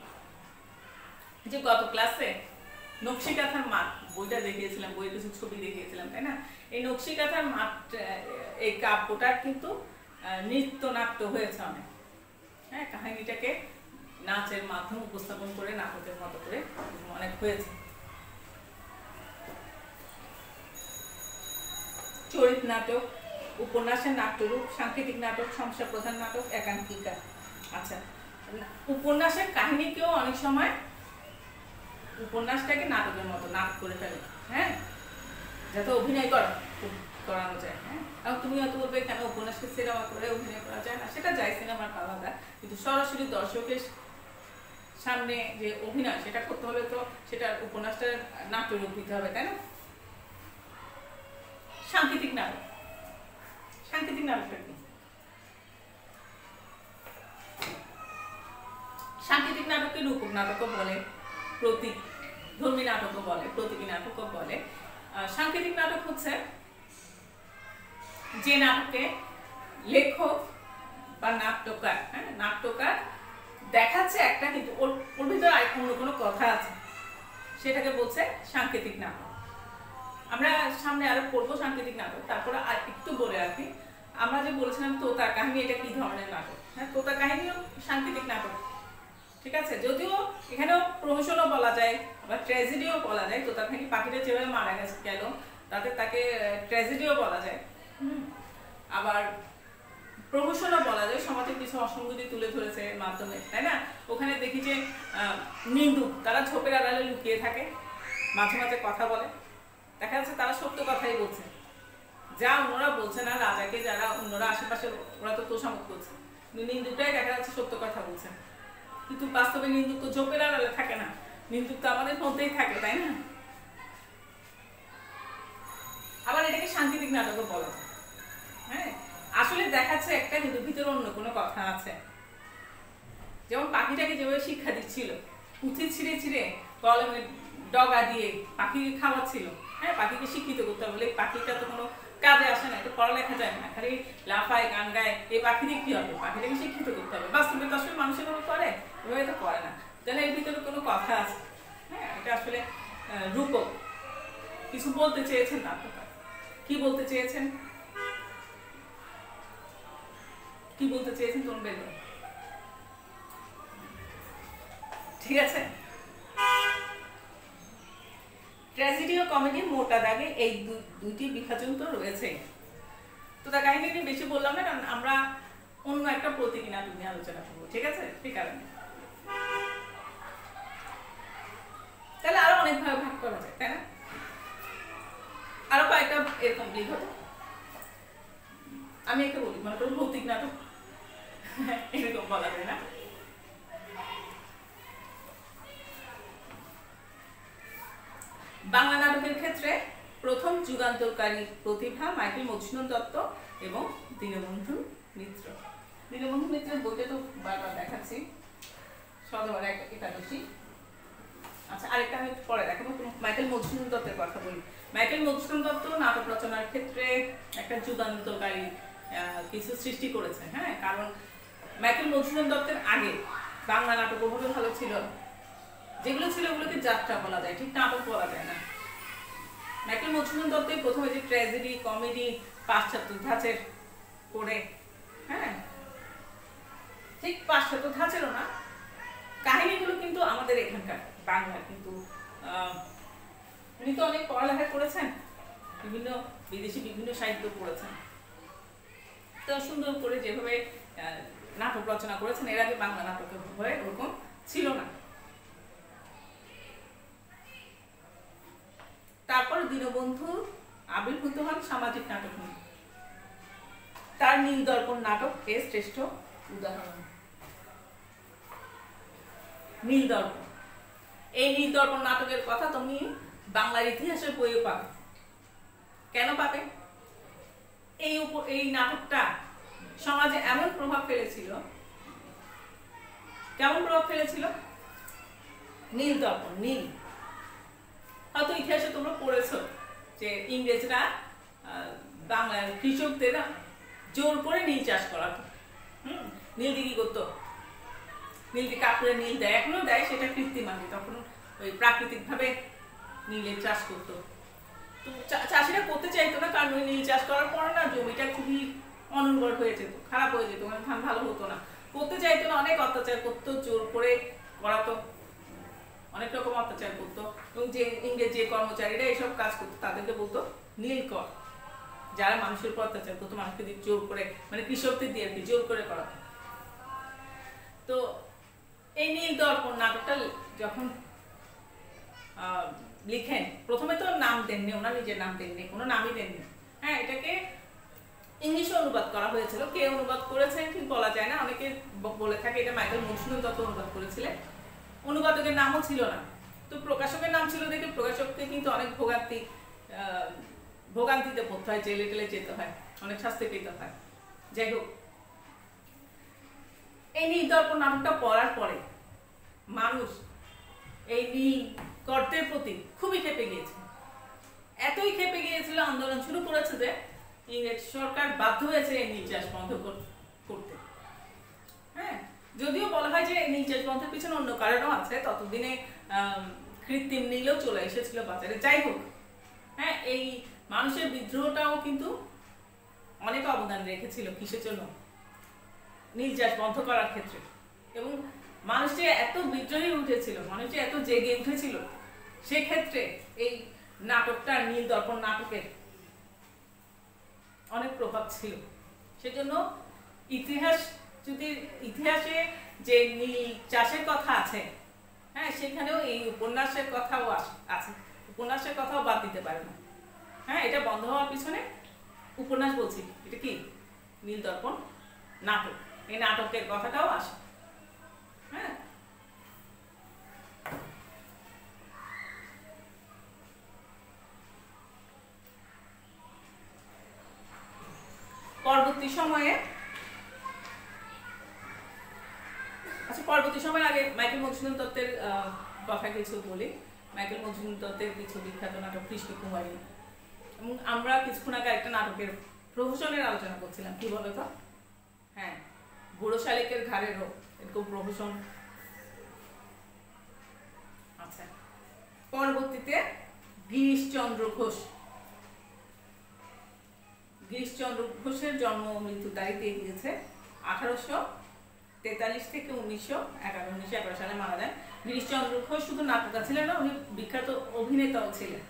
যে গত ক্লাসে নকশিকাঁথার মাঠ বইটা দেখিয়েছিলাম, বইয়ের কিছু ছবি দেখিয়েছিলাম, তাই না? এই নকশিকাঁথার মাঠ, এই কাব্যটার কিন্তু নৃত্যনাট্য হয়েছে অনেক। হ্যাঁ, কাহিনীটাকে নাচের মাধ্যমে উপস্থাপন করে নাটকের মতো করে অনেক হয়েছে। চরিত নাটক, উপন্যাসের নাট্যরূপ, সাংকেতিক নাটক, সমস্যা প্রধান নাটক, একাঙ্কিকা। আচ্ছা, উপন্যাসের কাহিনীকেও অনেক সময় উপন্যাসটাকে নাটকের মতো নাটক করে ফেলে। হ্যাঁ, যাতে অভিনয় করানো যায়। হ্যাঁ, এবং তুমি হয়তো বলবে কেন উপন্যাসকে সিনেমা করে অভিনয় করা যায় না? সেটা যায়, সিনেমার আলাদা, কিন্তু সরাসরি দর্শকের সামনে যে অভিনয় সেটা করতে হলে তো সেটা উপন্যাসটার নাট্যরূপ দিতে হবে, তাই না? সাংকেতিক নাটক, সাংকেতিক নাটকটা কি? সাংকেতিক নাটককে রূপক নাটকও বলে, প্রতীক ধর্মী নাটকও বলে, প্রতীকী নাটকও বলে। সাংকেতিক নাটক হচ্ছে যে নাটকে লেখক বা নাট্যকার, হ্যাঁ, নাট্যকার দেখাচ্ছে একটা, কিন্তু ওর ভিতরে অন্য কোনো কথা আছে, সেটাকে বলছে সাংকেতিক নাটক। আমরা সামনে আরো পড়বো সাংকেতিক নাটক, তারপরে আর একটু বলে রাখি, আমরা যে বলেছিলাম তোতার কাহিনী, এটা কি ধরনের নাটক? হ্যাঁ, তোতার কাহিনীও সাংকেতিক নাটক, ঠিক আছে? যদিও এখানেও প্রহসনও বলা যায় বা ট্র্যাজেডিও বলা যায়। তোতার কাহিনী, পাখিটা যেভাবে মারা গেল তাতে তাকে ট্র্যাজেডিও বলা যায়। আবার প্রহসনও বলা যায়, সমাজের কিছু অসঙ্গতি তুলে ধরেছে মাধ্যমে, তাই না? ওখানে দেখি যে নিন্দুক, তারা ঝোপের আড়ালে লুকিয়ে থাকে, মাঝে মাঝে কথা বলে, দেখা যাচ্ছে তারা সত্য কথাই বলছে, যা অন্যরা বলছে না, রাজাকে যারা অন্যরা আশেপাশে, ওরা তো তোষামত করছে, নিন্দুকটাই দেখা যাচ্ছে সত্য কথা বলছে। কিন্তু বাস্তবে নিন্দুক তো ঝোপের আড়ালে থাকে না, নিন্দুক তো আমাদের মধ্যেই থাকে, তাই না? আবার এটাকে সাংকেতিক নাটকও বলা যায়। হ্যাঁ, আসলে দেখাচ্ছে একটা, কিন্তু ভিতরে অন্য কোনো কথা আছে। যেমন পাখিটাকে যেভাবে শিক্ষা দিচ্ছিল, পুঁথি ছিঁড়ে ছিঁড়ে কলমে ডগা দিয়ে পাখিকে খাওয়াচ্ছিল। হ্যাঁ, পাখিকে শিক্ষিত করতে হবে, পাখিটা তো কোনো কাজে আসে না, এটা পড়ালেখা যায় না, খালি লাফায় গান গায়, এই পাখি দিয়ে কি হবে? পাখিটাকে শিক্ষিত করতে হবে। বাস্তবে তো আসলে মানুষের কোনো করে, ওইভাবে তো করে না, তাহলে এর ভিতরে কোনো কথা আছে। হ্যাঁ, এটা আসলে রূপক কিছু বলতে চেয়েছেন নাট্যকার। কি বলতে চেয়েছেন, কি বলতে চেয়েছেন তোমরা বের করো, ঠিক আছে? ট্র্যাজেডি ও কমেডি মোটা দাগে এই দুইটি বিভাজন তো রয়েছে। তো তার কাহিনী নিয়ে বেশি বললাম না, কারণ আমরা অন্য একটা প্রতীকী নাটক নিয়ে আলোচনা করবো, ঠিক আছে? সেই কারণে তাহলে আরো অনেকভাবে ভাগ করা যায়, তাই না? আরো কয়েকটা এরকম লিখ হতো। আমি একটা বলি, মনে করো ভৌতিক নাটক, এরকম বলা যায় না? বাংলা নাটকের ক্ষেত্রে প্রথম যুগান্তকারী প্রতিভা মাইকেল মধুসূদন দত্ত এবং দীনবন্ধু মিত্র। দীনবন্ধু মিত্রের বইটা তো বারবার দেখাচ্ছি, সদবার একাদশী। আচ্ছা, আরেকটা আমি পরে দেখাবো। মাইকেল মধুসূদন দত্তের কথা বলি। মাইকেল মধুসূদন দত্ত নাটক রচনার ক্ষেত্রে একটা যুগান্তকারী কিছু সৃষ্টি করেছে। হ্যাঁ, কারণ মাইকেল মধুসূদন দত্তের আগে বাংলা নাটক ওভাবে ভালো ছিল, যেগুলো ছিল ওগুলোকে যাত্রা বলা যায়, ঠিক নাটক বলা যায় না। মাইকেল মধুসূদন দত্তের প্রথমে যে ট্র্যাজেডি, কমেডি, পাশ্চাত্য ধাঁচের করে, হ্যাঁ, ঠিক পাশ্চাত্য ধাঁচেরও না, কাহিনীগুলো কিন্তু আমাদের এখানকার বাংলা, কিন্তু উনি তো অনেক পড়ালেখা করেছেন, বিভিন্ন বিদেশি বিভিন্ন সাহিত্য পড়েছেন। তো সুন্দর করে যেভাবে নাটক রচনা করেছেন, এর আগে বাংলা নাটকের হয়ে ওরকম ছিল না। তারপর দীনবন্ধু আবির্ভূত হন সামাজিক নাটক নিয়ে। তার নীল দর্পণ নাটক এর শ্রেষ্ঠ উদাহরণ। নীল দর্পণ, এই নীল দর্পণ নাটকের কথা তুমি বাংলার ইতিহাসের বইয়ে পাবে। কেন পাবে? এই নাটকটা সমাজে এমন প্রভাব ফেলেছিল। কেমন প্রভাব ফেলেছিল? নীল দর্পণ, নীল, হয়তো ইতিহাসে তোমরা পড়েছো যে ইংরেজরা বাংলার কৃষকদের জোর করে নীল চাষ করাতো। নীল দিয়ে কি করতো? নীল দিয়ে কাপড়ে নীল দেয়, এখনো দেয়, সেটা কৃত্রিম আর কি। তখন ওই প্রাকৃতিক ভাবে নীলের চাষ করতো। তো চাষিরা করতে চাইতো না, কারণ ওই নীল চাষ করার পর না জমিটা খুবই অনুর্বর হয়ে যেত, খারাপ হয়ে যেত, মানে ধান ভালো হতো না। করতে চাইতো না, অনেক অত্যাচার করতো, জোর করে করাতো, অনেক রকম অত্যাচার করতো। এবং যে ইংরেজ যে কর্মচারীরা এইসব কাজ করতো তাদেরকে বলতো নীল কর। যারা মানুষের উপর অত্যাচার করতো, মানুষকে দিয়ে জোর করে, মানে কৃষকদের দিয়ে আর কি জোর করে করাতো। তো এই নীল দর্পণ নাটকটা যখন লিখেন, প্রথমে তো নাম দেননি, ওনার নিজের নাম দেননি, কোনো নামই দেননি। হ্যাঁ, এটাকে ইংলিশে অনুবাদ করা হয়েছিল। কে অনুবাদ করেছেন ঠিক বলা যায় না, অনেকে বলে থাকে এটা মাইকেল মধুসূদন দত্ত অনুবাদ করেছিলেন। অনুবাদকের নামও ছিল না। তো প্রকাশকের নাম ছিল দেখে প্রকাশককে কিন্তু অনেক ভোগান্তিতে পড়তে হয়, জেলে টেলে যেতে হয়, অনেক শাস্তি পেতে হয়। যাই হোক, এই নীল দর্পণ নাটকটা পড়ার পরে মানুষ এই নীল কর্তের প্রতি খুবই ক্ষেপে গিয়েছে। এতই ক্ষেপে গিয়েছিল, আন্দোলন শুরু করেছে যে ইংরেজ সরকার বাধ্য হয়েছে এই নীল চাষ বন্ধ করতে। হ্যাঁ, যদিও বলা হয় যে নীল চাষ বন্ধের পিছনে অন্য কারণও আছে, ততদিনে কৃত্রিম নীলও চলে এসেছিল বাজারে। যাই হোক, হ্যাঁ, এই মানুষের বিদ্রোহটাও কিন্তু অনেক অবদান রেখেছিল। কিসের জন্য? নীল চাষ বন্ধ করার ক্ষেত্রে। এবং মানুষ যে এত বিদ্রোহী উঠেছিল, মানুষ যে এত জেগে উঠেছিল, সেক্ষেত্রে এই নাটকটা, নীল দর্পণ নাটকের অনেক প্রভাব ছিল। সেজন্য ইতিহাসে যে নীল চাষের কথা আছে, হ্যাঁ, সেখানেও এই উপন্যাসের কথাও আছে। উপন্যাসের কথাও বাদ দিতে পারে না। হ্যাঁ, এটা বন্ধ হওয়ার পিছনে উপন্যাস বলছি, এটা কি নীল দর্পণ নাটক, এই নাটকের কথাটাও আসে। হ্যাঁ, পরবর্তী সময়ে আগে মাইকেল মধুসূদন দত্তের কথা কিছু বলি। মাইকেল মধুসূদন দত্তের কিছু বিখ্যাত নাটক কৃষ্ণকুমারী, এবং আমরা কিছুক্ষণ আগে একটা নাটকের প্রহসনের আলোচনা করছিলাম, কি বলতো? হ্যাঁ, বুড়ো শালিকের ঘাড়ের রোগ, এরকম প্রহসন। আচ্ছা, পরবর্তীতে গিরিশচন্দ্র ঘোষের জন্ম মৃত্যু তারিখ দিয়ে দিয়েছে 1843 থেকে 1911 সালে মারা যান। গিরিশচন্দ্র ঘোষ শুধু নাট্যকার ছিলেন না, উনি বিখ্যাত অভিনেতাও ছিলেন।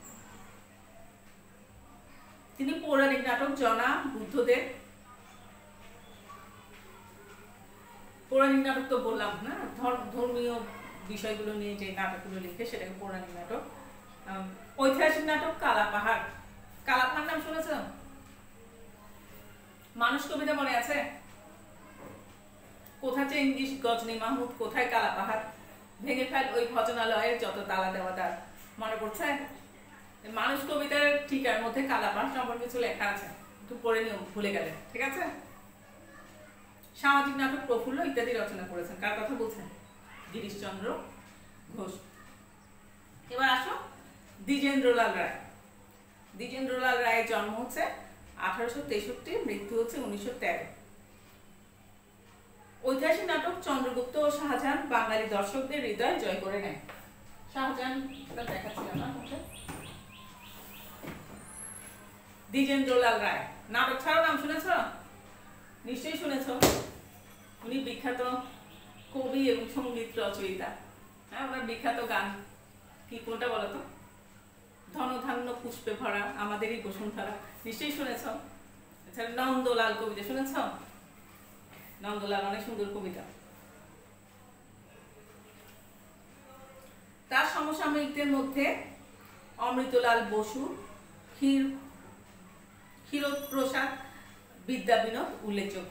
তিনি পৌরাণিক নাটক জনা, বুদ্ধদেব, পৌরাণিক নাটক তো বললাম না, ধর্মীয় বিষয়গুলো নিয়ে যে নাটকগুলো লিখে সেটাকে পৌরাণিক নাটক। ঐতিহাসিক নাটক কালাপাহাড়। কালাপাহাড় নাম শুনেছ? মানুষ কবিতা মনে আছে? কোথায় চেঙ্গিস গজনী মাহমুদ, কোথায় কালাপাহাড়, ভেঙে ফেল ওই ভজনালয়ের যত তালা দেওয়া তার। মনে পড়ছে? মানুষ কবিতার ঠিকার মধ্যে কালাপাহাড় সম্পর্কে কিছু লেখা আছে, একটু পড়ে নিও, ভুলে গেলে, ঠিক আছে? সামাজিক নাটক প্রফুল্ল ইত্যাদি রচনা করেছেন। কার কথা বলছেন? গিরিশচন্দ্র ঘোষ। এবার আসো দ্বিজেন্দ্রলাল রায়। দ্বিজেন্দ্রলাল রায়ের জন্ম হচ্ছে 1863, মৃত্যু হচ্ছে 1913। ঐতিহাসিক নাটক চন্দ্রগুপ্ত ও শাহজাহান বাঙালি দর্শকদের হৃদয় জয় করে নেয়। শাহজাহান দেখাচ্ছিলাম না তোমাকে? দ্বিজেন্দ্রলাল রায় নাটক ছাড়াও নাম শুনেছ? নিশ্চয়ই শুনেছ। উনি বিখ্যাত কবি এবং সঙ্গীত রচয়িতা। হ্যাঁ, ওনার বিখ্যাত গান কি, কোনটা বলো তো? ধনধান্য পুষ্পে ভরা আমাদেরই বসুন্ধরা, নিশ্চয়ই শুনেছ। এছাড়া নন্দলাল কবিতা শুনেছ? নন্দলাল অনেক সুন্দর কবিতা। তার সমসাময়িকদের মধ্যে অমৃতলাল বসু, ক্ষীরপ্রসাদ বিদ্যাবিনোদ উল্লেখযোগ্য।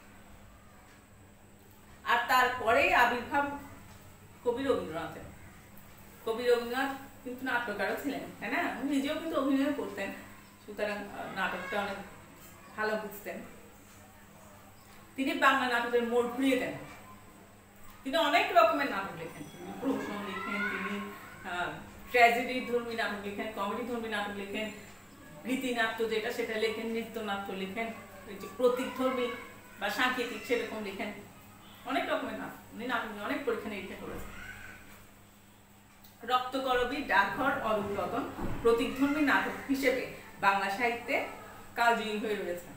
আর তারপরেই আবির্ভাব কবি রবীন্দ্রনাথের। কবি রবীন্দ্রনাথ কিন্তু নাট্যকারও ছিলেন, তাই না? উনি নিজেও কিন্তু অভিনয় করতেন, সুতরাং নাটকটা অনেক ভালো বুঝতেন। তিনি বাংলা নাটকের মোড় ঘুরিয়ে দেন। তিনি অনেক রকমের নাটক লেখেন, প্রহসন লিখেন, তিনি ট্র্যাজেডি ধর্মী নাটক লিখেন, কমেডি ধর্মী নাটক লিখেন, গীতিনাট্য যেটা সেটা লেখেন, নৃত্যনাট্য লিখেন, প্রতীক ধর্মী বা সাংকেতিক সেরকম লিখেন, অনেক রকমের নাটক। উনি নাটক অনেক পরীক্ষা নিরীক্ষা করেছেন। রক্তকরবী, ডাকঘর, অরূপ রতন প্রতীকধর্মী নাটক হিসেবে বাংলা সাহিত্যে কালজয়ী হয়ে রয়েছে।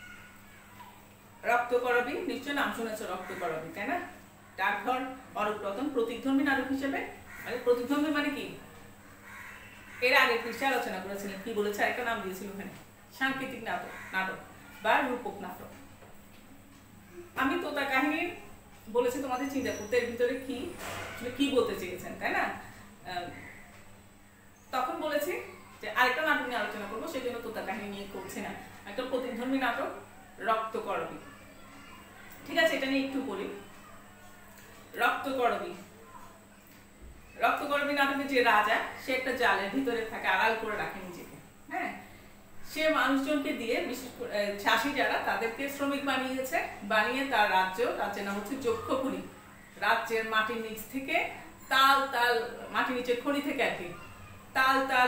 রক্তকরবী নিশ্চয় নাম শুনেছ, রক্তকরবী, তাই না? ডাকঘর, অরূপ রতন প্রতীকধর্মী নাটক হিসেবে, মানে প্রতীকধর্মী মানে কি? এর আগে পৃষ্ঠা আলোচনা করেছিলেন, কি বলেছে একটা নাম দিয়েছিল ওখানে, সাংকেতিক নাটক বা রূপক নাটক। আমি তোতা কাহিনী বলেছি তোমাদের চিন্তা করতে, এর ভিতরে কি বলতে চেয়েছেন, তাই না? তখন বলেছি যে আরেকটা নাটক নিয়ে আলোচনা করবো, সেই জন্য তোতা কাহিনী নিয়ে করছি না। একটা প্রতীকধর্মী নাটক রক্তকরবী। ঠিক আছে, এটা নিয়ে একটু বলি। রক্তকরবী নাটকে যে রাজা, সে একটা জালের ভিতরে থাকে, আড়াল করে রাখে নিজেকে। হ্যাঁ, সে মানুষজনকে দিয়ে, বিশেষ করে চাষি যারা, তাদেরকে শ্রমিক বানিয়ে তার রাজ্যের নাম হচ্ছে যক্ষপুরী। রাজ্যের মাটির নিচ থেকে মাটির নিচের খনি থেকে আর কি তাল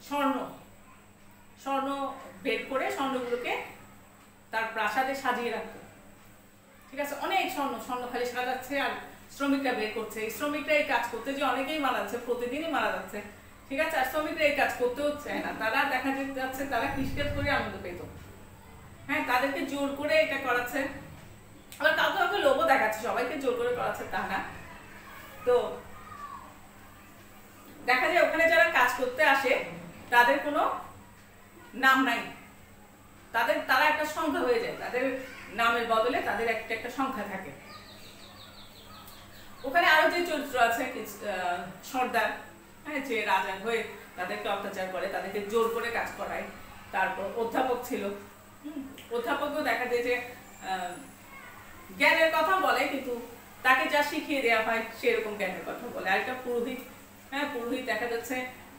স্বর্ণ বের করে স্বর্ণগুলোকে তার প্রাসাদে সাজিয়ে রাখতো। ঠিক আছে, অনেক স্বর্ণ খালি সাজাচ্ছে আর শ্রমিকরা বের করছে। এই শ্রমিকরা এই কাজ করতে যে অনেকেই মারা যাচ্ছে, প্রতিদিনই মারা যাচ্ছে। ঠিক আছে, আর শ্রমিকরা এই কাজ করতেও চায় না, তারা দেখা যাচ্ছে তারা কৃষিকাজ করে আনন্দ পেত। হ্যাঁ, তাদেরকে জোর করে এটা করাচ্ছে, আবার কাউকে লোভও দেখাচ্ছে, সবাইকে জোর করে করাচ্ছে তা না। তো দেখা যায় ওখানে যারা কাজ করতে আসে তাদের কোনো নাম নাই, তারা একটা সংখ্যা হয়ে যায়, তাদের নামের বদলে তাদের একটা সংখ্যা থাকে। ওখানে আরো যে চরিত্র আছে, সর্দার, হ্যাঁ, যে রাজা হয়ে তাদেরকে অত্যাচার করে, তাদেরকে জোর করে কাজ করায়। তারপর অধ্যাপক ছিল, অধ্যাপকও দেখা যায় যে জ্ঞানের কথা বলে, কিন্তু তাকে যা শিখিয়ে দেওয়া হয় সেরকম জ্ঞানের কথা বলে। আর একটা পুরোহিত, হ্যাঁ, পুরোহিত দেখা যাচ্ছে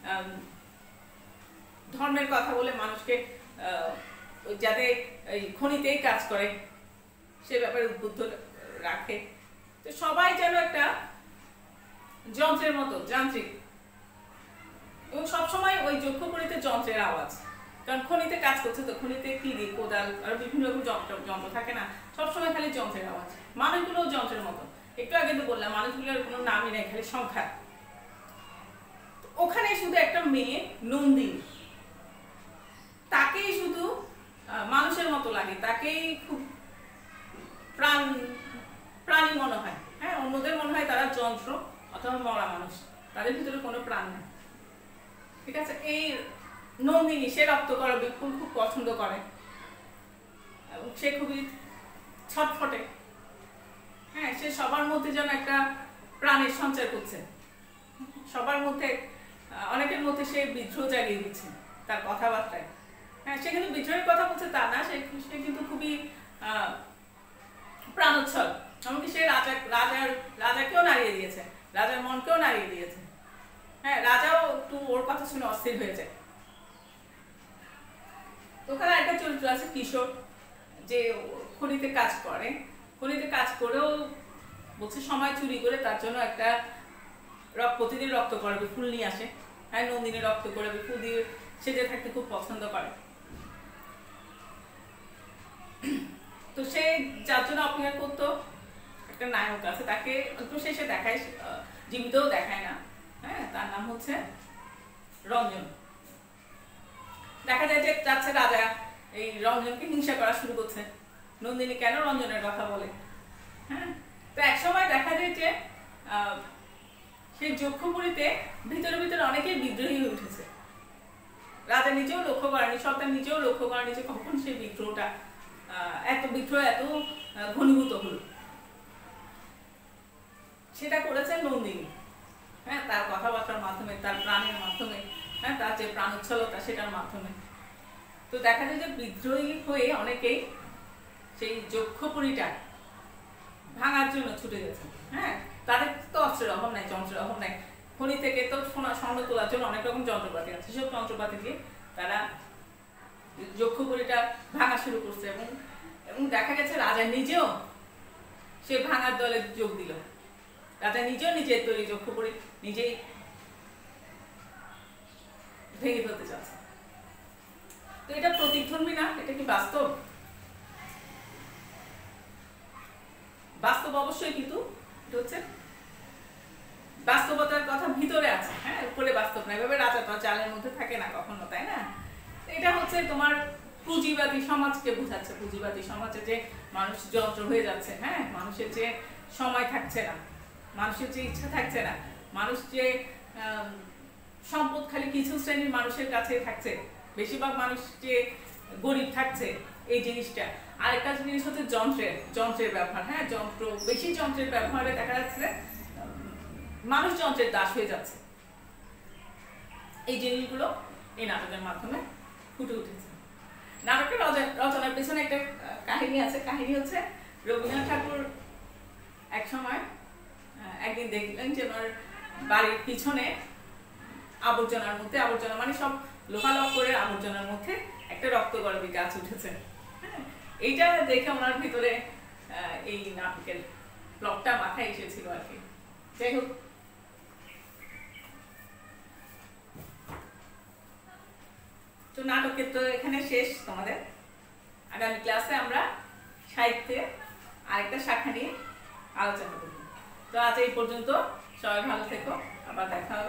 ধর্মের কথা বলে মানুষকে যাতে এই খনিতেই কাজ করে সে ব্যাপারে উদ্বুদ্ধ রাখে। তো সবাই যেন একটা যন্ত্রের মতো, যান্ত্রিক, এবং সবসময় ওই যক্ষপুরীতে যন্ত্রের আওয়াজ, কারণ খনিতে কাজ করছে, তো খনিতে কি দিয়ে, কোদাল আর বিভিন্ন রকম যন্ত্র থাকে না, সবসময় খালি যন্ত্রের আওয়াজ। মানুষগুলোও যন্ত্রের মতো। একটু আগে তো বললাম মানুষগুলোর কোনো নামই নেই, খালি সংখ্যা। ওখানে শুধু একটা মেয়ে নন্দিনী, তাকেই শুধু মানুষের মতো লাগে, তাকেই খুব প্রাণী মনে হয়। হ্যাঁ, অন্যদের মনে হয় তারা যন্ত্র অথবা মরা মানুষ, তাদের ভিতরে কোনো প্রাণ নেই। ঠিক আছে, এই নন্দিনী, সে রক্তকরবী ফুল খুব পছন্দ করে এবং সে খুবই ছটফটে। হ্যাঁ, সে সবার মধ্যে যেন একটা প্রাণের সঞ্চার করছে, সবার মধ্যে, অনেকের মধ্যে সে বিদ্রোহ জাগিয়ে দিচ্ছে তার কথাবার্তায়। হ্যাঁ, সে কিন্তু বিদ্রোহের কথা বলছে তা না, সে কিন্তু খুবই প্রাণোচ্ছল। এমনকি সে রাজাকেও নাড়িয়ে দিয়েছে, রাজার মনকেও নাড়িয়ে দিয়েছে। হ্যাঁ, রাজাও একটু ওর কথা শুনে অস্থির হয়ে যায়। ওখানে একটা চরিত্র আছে কিশোর, যে খনিতে কাজ করে, খনিতে কাজ করেও বলছে সময় চুরি করে তার জন্য একটা প্রতিদিন রক্তকরবী ফুল নিয়ে আসে। হ্যাঁ, নন্দিনী রক্তকরবী ফুল দিয়ে সেজে থাকতে খুব পছন্দ করে। তো সে যার জন্য অপেক্ষা করতো, একটা নায়ক আছে, তাকে একটু শেষে দেখায়, জীবিতও দেখায় না। হ্যাঁ, তার নাম হচ্ছে রঞ্জন। দেখা যায় যে যাচ্ছে রাজা এই রঞ্জনকে হিংসা করা শুরু করছে, নন্দিনী কেন রঞ্জনের কথা বলে। হ্যাঁ, তো একসময় দেখা যায় যে সেই যক্ষপুরীতে ভিতরে ভিতরে অনেকেই বিদ্রোহী হয়ে উঠেছে। রাজা নিজেও লক্ষ্য করেনি, সর্দার নিজেও লক্ষ্য করেনি যে কখন সেই বিদ্রোহটা এত ঘনীভূত হলো। সেটা করেছেন নন্দিনী, হ্যাঁ, তার কথাবার্তার মাধ্যমে, তার প্রাণের মাধ্যমে, হ্যাঁ, তার যে প্রাণোচ্ছলতা সেটার মাধ্যমে। তো দেখা যায় যে বিদ্রোহী হয়ে অনেকেই সেই যক্ষপুরীটা ভাঙার জন্য ছুটে গেছে। হ্যাঁ, তাদের তো অস্ত্রের অভাব নাই, যন্ত্রের অভাব নাই। খনি থেকে তো স্বর্ণ তোলার জন্য অনেক রকম যন্ত্রপাতি আছে, সেসব যন্ত্রপাতি দিয়ে তারা যক্ষপুরীটা ভাঙা শুরু করছে। এবং দেখা গেছে রাজা নিজেও সে ভাঙার দলে যোগ দিল। রাজা নিজেও নিজের তৈরি যক্ষপুরী নিজেই ভেঙে ফেলতে চাচ্ছে। তো এটা প্রতিধ্বনি না, এটা কি বাস্তব? বাস্তব অবশ্যই, কিন্তু এটা হচ্ছে বাস্তবতার কথা ভিতরে আছে, হ্যাঁ, উপরে বাস্তব না। এভাবে রাজা তো চালের মধ্যে থাকে না কখনো, তাই না? এটা হচ্ছে তোমার পুঁজিবাদী সমাজকে বোঝাচ্ছে। পুঁজিবাদী সমাজে যে মানুষ যন্ত্র হয়ে যাচ্ছে, হ্যাঁ, মানুষের যে সময় থাকছে না, মানুষের যে ইচ্ছা থাকছে না, মানুষ যে সম্পদ খালি কিছু শ্রেণীর মানুষের কাছে থাকছে, বেশিরভাগ মানুষ যে গরিব থাকছে, এই জিনিসটা। আরেকটা জিনিস হচ্ছে যন্ত্রের ব্যবহার, হ্যাঁ, বেশি যন্ত্রের ব্যবহারে দেখা যাচ্ছে মানুষ যন্ত্রের দাস হয়ে যাচ্ছে। এই জিনিসগুলো এই নাটকের মাধ্যমে ফুটে উঠেছে। নাটকের রচনার পেছনে একটা কাহিনী আছে। কাহিনী হচ্ছে রবীন্দ্রনাথ ঠাকুর এক সময় একদিন দেখলেন যে ওনার বাড়ির পিছনে আবর্জনা মানে সব লোহালক্করের আবর্জনার মধ্যে একটা রক্তগর্ভী গাছ উঠেছে। হ্যাঁ, এইটা দেখে ওনার ভিতরে এই নাটকের প্লটটা মাথায় এসেছিল আর কি। যাই হোক, তো নাটকের তো এখানে শেষ। তোমাদের আগামী ক্লাসে আমরা সাহিত্যে আরেকটা শাখা নিয়ে আলোচনা করব। তো আজ এই পর্যন্ত, সবাই ভালো থেকো, আবার দেখা হবে।